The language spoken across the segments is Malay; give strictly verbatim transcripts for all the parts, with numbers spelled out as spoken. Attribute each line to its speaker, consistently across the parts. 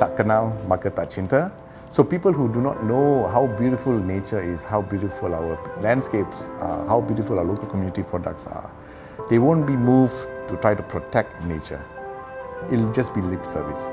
Speaker 1: tak kenal, maka tak cinta. So people who do not know how beautiful nature is, how beautiful our landscapes are, how beautiful our local community products are, they won't be moved to try to protect nature. It'll just be lip service.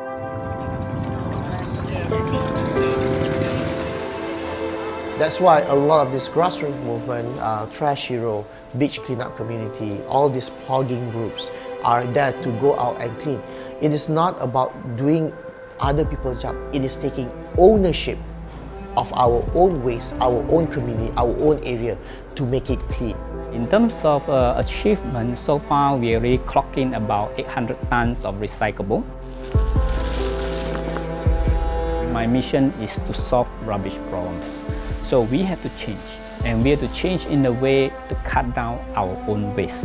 Speaker 2: That's why a lot of this grassroots movement, uh, Trash Hero, beach cleanup community, all these plugging groups are there to go out and clean. It is not about doing other people's job. It is taking ownership of our own waste, our own community, our own area to make it clean.
Speaker 3: In terms of uh, achievement, so far we are really clocking about eight hundred tons of recyclable. My mission is to solve rubbish problems. So we have to change, and we have to change in a way to cut down our own waste.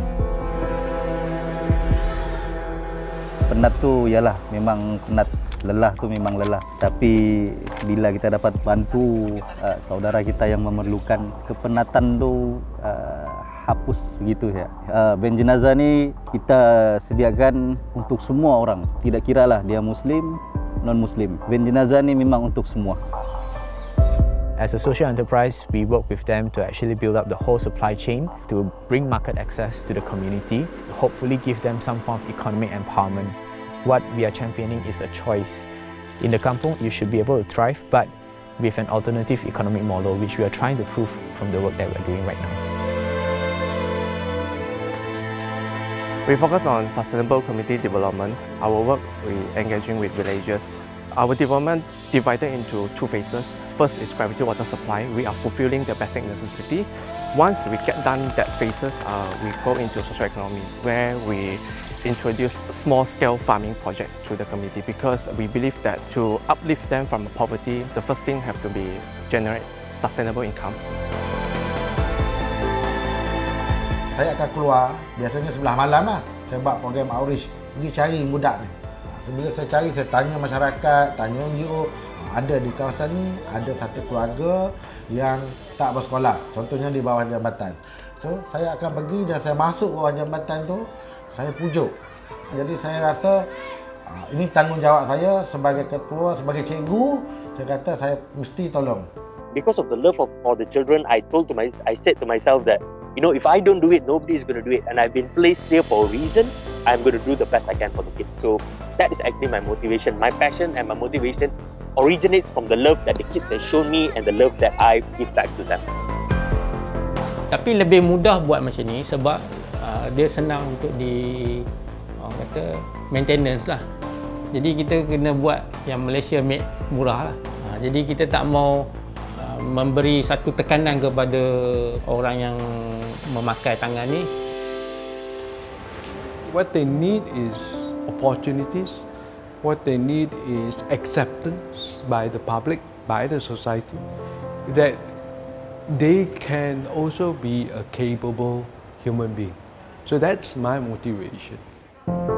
Speaker 4: Penat tu ialah memang penat, lelah tu memang lelah. Tapi bila kita dapat bantu uh, saudara kita yang memerlukan, kepenatan tu uh, hapus begitu ya. Uh, van jenazah ni kita sediakan untuk semua orang, tidak kiralah dia Muslim, non-Muslim. Van jenazah ni memang untuk semua.
Speaker 5: As a social enterprise, we work with them to actually build up the whole supply chain to bring market access to the community, hopefully give them some form of economic empowerment. What we are championing is a choice. In the kampung, you should be able to thrive, but with an alternative economic model, which we are trying to prove from the work that we're doing right now.
Speaker 6: We focus on sustainable community development. Our work, we engaging with villages. Our development divided into two phases. First is gravity water supply. We are fulfilling the basic necessity. Once we get done that phases, uh, we go into social economy, where we introduce small-scale farming project to the community, because we believe that to uplift them from poverty, the first thing have to be generate sustainable income.
Speaker 7: Saya akan keluar, biasanya sebelah malam lah. Saya buat program outreach, pergi cari budak ni. Bila saya cari, saya tanya masyarakat, tanya N G O, ada di kawasan ni, ada satu keluarga yang tak bersekolah, contohnya di bawah jambatan. So, saya akan pergi dan saya masuk bawah jambatan tu, saya pujuk. Jadi saya rasa ini tanggungjawab saya sebagai ketua, sebagai cikgu, saya kata saya mesti tolong.
Speaker 8: Because of the love of for the children, I told to my, I said to myself that, you know, if I don't do it, nobody is going to do it, and I've been placed here for a reason. I'm going to do the best I can for the kids. So that is actually my motivation. My passion and my motivation originates from the love that the kids have shown me and the love that I give back to them.
Speaker 9: Tapi lebih mudah buat macam ni sebab uh, dia senang untuk di orang kata maintenance lah. Jadi kita kena buat yang Malaysia made murah lah. Uh, jadi kita tak mau uh, memberi satu tekanan kepada orang yang memakai tangan ni.
Speaker 10: What they need is opportunities. What they need is acceptance by the public, by the society, that they can also be a capable human being. So that's my motivation.